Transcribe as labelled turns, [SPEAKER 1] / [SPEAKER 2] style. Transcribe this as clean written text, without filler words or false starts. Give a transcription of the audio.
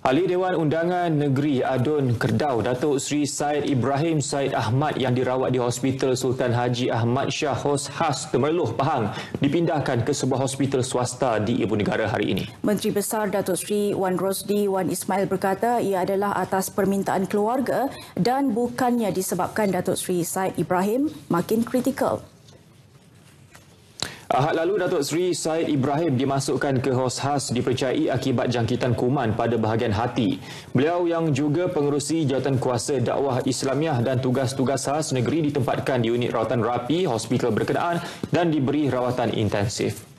[SPEAKER 1] Ahli Dewan Undangan Negeri Adun Kedah, Datuk Seri Syed Ibrahim Syed Ahmad yang dirawat di Hospital Sultan Haji Ahmad Shah Hos Khas Temerloh, Pahang dipindahkan ke sebuah hospital swasta di Ibu Negara hari ini.
[SPEAKER 2] Menteri Besar Datuk Seri Wan Rosdi Wan Ismail berkata ia adalah atas permintaan keluarga dan bukannya disebabkan Datuk Seri Syed Ibrahim makin kritikal.
[SPEAKER 1] Ahad lalu, Datuk Seri Syed Ibrahim dimasukkan ke Hos Khas dipercayai akibat jangkitan kuman pada bahagian hati. Beliau yang juga pengerusi Jawatankuasa Dakwah Islamiah dan tugas-tugas khas negeri ditempatkan di unit rawatan rapi hospital berkenaan dan diberi rawatan intensif.